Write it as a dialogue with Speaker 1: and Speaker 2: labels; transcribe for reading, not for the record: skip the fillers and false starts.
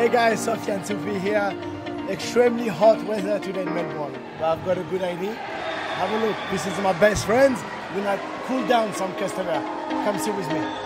Speaker 1: Hey guys, Sofiane Soufi here. Extremely hot weather today in Melbourne. But I've got a good idea. Have a look. This is my best friends. We're gonna cool down some customer. Come sit with me.